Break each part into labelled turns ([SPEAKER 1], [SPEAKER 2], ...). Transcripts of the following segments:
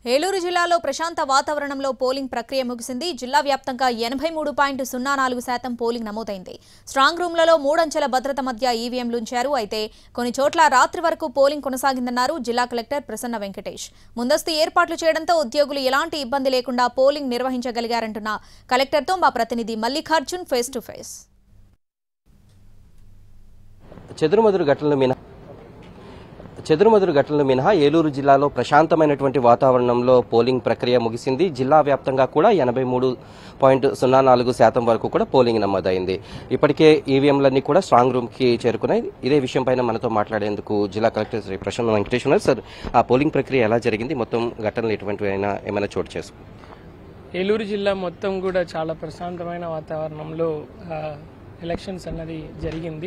[SPEAKER 1] ఏలూరు జిల్లాలో ప్రశాంత వాతావరణంలో పోలింగ్ ప్రక్రియ ముగిసింది. జిల్లా వ్యాప్తంగా 83.04% పోలింగ్ నమోదైంది. స్ట్రాంగ్ రూమ్లలో 3 అంచెల భద్రత మధ్య ఈవీఎంలు ఉంచారు. అయితే కొన్ని చోట్ల రాత్రి వరకు పోలింగ్ కొనసాగిందన్నారు జిల్లా కలెక్టర్ ప్రసన్న వెంకటేష్. ముందస్తు ఏర్పాట్లు చేయడంతో ఉద్యోగులు ఎలాంటి ఇబ్బంది లేకుండా పోలింగ్ నిర్వహించగలిగారంటున్న కలెక్టర్తో మా ప్రతినిధి మల్లికార్జున్ ఫేస్ టు ఫేస్.
[SPEAKER 2] చెదురుమదురు ఘటనలు మినహా ఏలూరు జిల్లాలో ప్రశాంతమైనటువంటి వాతావరణంలో పోలింగ్ ప్రక్రియ ముగిసింది. జిల్లా వ్యాప్తంగా కూడా 83.04% వరకు కూడా పోలింగ్ నమోదైంది. ఇప్పటికే ఈవీఎంలన్నీ కూడా స్ట్రాంగ్ రూమ్ కి చేరుకున్నాయి. ఇదే విషయం పైన మనతో మాట్లాడేందుకు జిల్లా కలెక్టర్ శ్రీ ప్రసన్న వెంకటేష్ ఉన్నారు. సార్, ఆ పోలింగ్ ప్రక్రియ ఎలా జరిగింది? మొత్తం ఘటనలు ఏమైనా చోటు చేసుకుంది?
[SPEAKER 3] ఏలూరు జిల్లా మొత్తం కూడా చాలా ప్రశాంతమైన వాతావరణంలో ఎలక్షన్స్ అన్నది జరిగింది.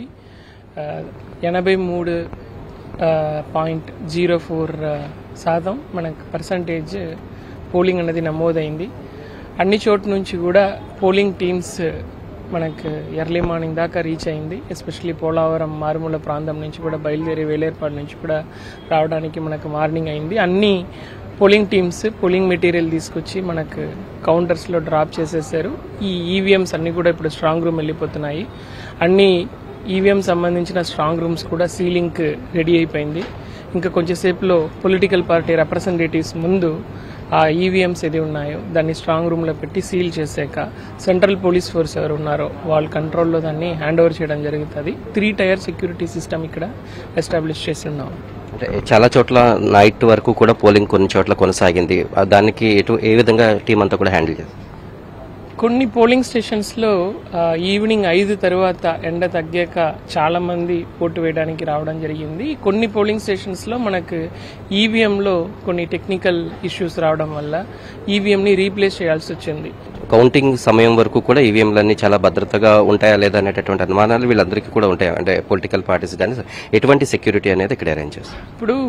[SPEAKER 3] 83.04% మనకు పర్సంటేజ్ పోలింగ్ అనేది నమోదైంది. అన్ని చోట్ల నుంచి కూడా పోలింగ్ టీమ్స్ మనకు ఎర్లీ మార్నింగ్ దాకా రీచ్ అయింది. ఎస్పెషల్లీ పోలవరం మారుమూల ప్రాంతం నుంచి కూడా బయలుదేరి వేలేర్పాడు నుంచి కూడా రావడానికి మనకు మార్నింగ్ అయింది. అన్ని పోలింగ్ టీమ్స్ పోలింగ్ మెటీరియల్ తీసుకొచ్చి మనకు కౌంటర్స్లో డ్రాప్ చేసేసారు. ఈ ఈవీఎంస్ అన్ని కూడా ఇప్పుడు స్ట్రాంగ్ రూమ్ వెళ్ళిపోతున్నాయి. అన్ని ఈవీఎం సంబంధించిన స్ట్రాంగ్ రూమ్స్ కూడా సీలింగ్ రెడీ అయిపోయింది. ఇంకా కొంచెంసేపులో పొలిటికల్ పార్టీ రిప్రజెంటేటివ్స్ ముందు ఆ ఈవీఎంస్ ఏది ఉన్నాయో దాన్ని స్ట్రాంగ్ రూమ్లో పెట్టి సీల్ చేశాక సెంట్రల్ పోలీస్ ఫోర్స్ ఎవరు ఉన్నారో వాళ్ళ కంట్రోల్లో దాన్ని హ్యాండ్ ఓవర్ చేయడం జరుగుతుంది. 3 టైర్ సెక్యూరిటీ సిస్టమ్ ఇక్కడ ఎస్టాబ్లిష్ చేసి ఉన్నాం.
[SPEAKER 2] అంటే చాలా చోట్ల నైట్ వరకు కూడా పోలింగ్ కొన్ని చోట్ల కొనసాగింది. దానికి ఏ విధంగా టీం అంతా కూడా హ్యాండిల్ చేస్తారు?
[SPEAKER 3] కొన్ని పోలింగ్ స్టేషన్స్లో ఈవినింగ్ 5 తర్వాత ఎండ తగ్గాక చాలా మంది ఓటు వేయడానికి రావడం జరిగింది. కొన్ని పోలింగ్ స్టేషన్స్లో మనకు ఈవీఎంలో కొన్ని టెక్నికల్ ఇష్యూస్ రావడం వల్ల ఈవీఎంని రీప్లేస్ చేయాల్సి వచ్చింది.
[SPEAKER 2] కౌంటింగ్ సమయం వరకు కూడా ఈవీఎంలన్నీ చాలా భద్రతగా ఉంటాయా లేదా అనేటటువంటి అనుమానాలు వీళ్ళందరికీ కూడా ఉంటాయి. అంటే పొలిటికల్ పార్టీస్ కానీ ఎటువంటి సెక్యూరిటీ అనేది ఇక్కడ అరేంజ్ చేస్తారు?
[SPEAKER 3] ఇప్పుడు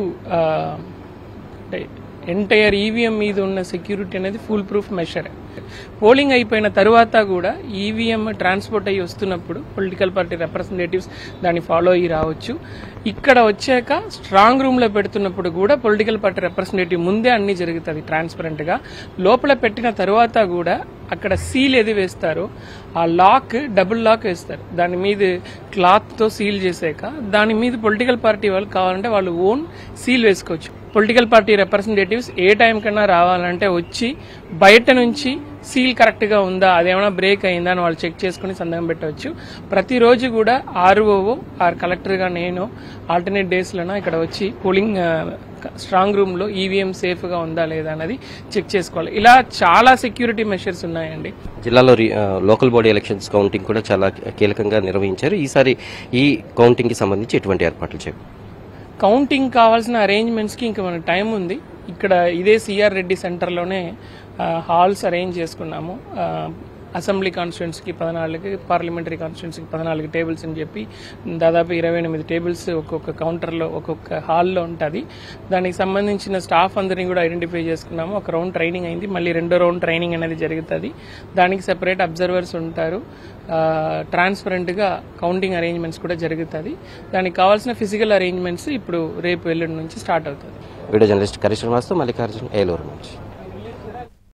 [SPEAKER 3] ఎంటైర్ ఈవీఎం మీద ఉన్న సెక్యూరిటీ అనేది ఫుల్ ప్రూఫ్ మెషర్. పోలింగ్ అయిపోయిన తర్వాత కూడా ఈవీఎం ట్రాన్స్పోర్ట్ అయ్యి వస్తున్నప్పుడు పొలిటికల్ పార్టీ రిప్రజెంటేటివ్స్ దాన్ని ఫాలో అయ్యి రావచ్చు. ఇక్కడ వచ్చాక స్ట్రాంగ్ రూమ్ లో పెడుతున్నప్పుడు కూడా పొలిటికల్ పార్టీ రిప్రజెంటేటివ్ ముందే అన్ని జరుగుతుంది ట్రాన్స్పరెంట్ గా. లోపల పెట్టిన తర్వాత కూడా అక్కడ సీల్ ఏది వేస్తారో ఆ లాక్ డబుల్ లాక్ వేస్తారు. దాని మీద క్లాత్ తో సీల్ చేసాక దాని మీద పొలిటికల్ పార్టీ వాళ్ళు కావాలంటే వాళ్ళు ఓన్ సీల్ వేసుకోవచ్చు. పొలిటికల్ పార్టీ రిప్రజెంటేటివ్స్ ఏ టైం కన్నా రావాలంటే వచ్చి బయట నుంచి సీల్ కరెక్ట్ గా ఉందా, అదేమైనా బ్రేక్ అయిందా అని వాళ్ళు చెక్ చేసుకుని సంతకం పెట్టవచ్చు. ప్రతిరోజు కూడా ఆర్ఓఓ ఆర్ కలెక్టర్ గా నేను ఆల్టర్నేట్ డేస్ లోనా ఇక్కడ వచ్చి పోలింగ్ స్ట్రాంగ్ రూమ్ లో ఈవీఎం సేఫ్ గా ఉందా లేదా అన్నది చెక్ చేసుకోవాలి. ఇలా చాలా సెక్యూరిటీ మెషర్స్ ఉన్నాయండి.
[SPEAKER 2] జిల్లాలో లోకల్ బాడీ ఎలక్షన్స్ కౌంటింగ్ కూడా చాలా కీలకంగా నిర్వహించారు. ఈసారి ఈ కౌంటింగ్ కి సంబంధించి ఎటువంటి ఏర్పాట్లు చేయాలి?
[SPEAKER 3] కౌంటింగ్ కావాల్సిన అరేంజ్మెంట్స్ కి ఇంకా మనకు టైం ఉంది. ఇక్కడ ఇదే సిఆర్ రెడ్డి సెంటర్లోనే హాల్స్ అరేంజ్ చేసుకున్నాము. అసెంబ్లీ కాన్స్టిట్యున్సీకి 14, పార్లమెంటరీ కాన్స్టిట్యున్సీకి 14 టేబుల్స్ అని చెప్పి దాదాపు 28 టేబుల్స్ ఒక్కొక్క కౌంటర్లో ఒక్కొక్క హాల్లో ఉంటుంది. దానికి సంబంధించిన స్టాఫ్ అందరినీ కూడా ఐడెంటిఫై చేసుకున్నాము. ఒక రౌండ్ ట్రైనింగ్ అయింది, మళ్ళీ 2వ రౌండ్ ట్రైనింగ్ అనేది జరుగుతుంది. దానికి సెపరేట్ అబ్జర్వర్స్ ఉంటారు. ట్రాన్స్పరెంట్ గా కౌంటింగ్ అరేంజ్మెంట్స్ కూడా జరుగుతుంది. దానికి కావాల్సిన ఫిజికల్ అరేంజ్మెంట్స్ ఇప్పుడు రేపు ఎల్లుండి నుంచి స్టార్ట్ అవుతుంది.
[SPEAKER 2] వీడియో జర్నలిస్ట్ కరీష్ శ్రీనివాస్తో మల్లికార్జున్, ఏలూరు నుంచి.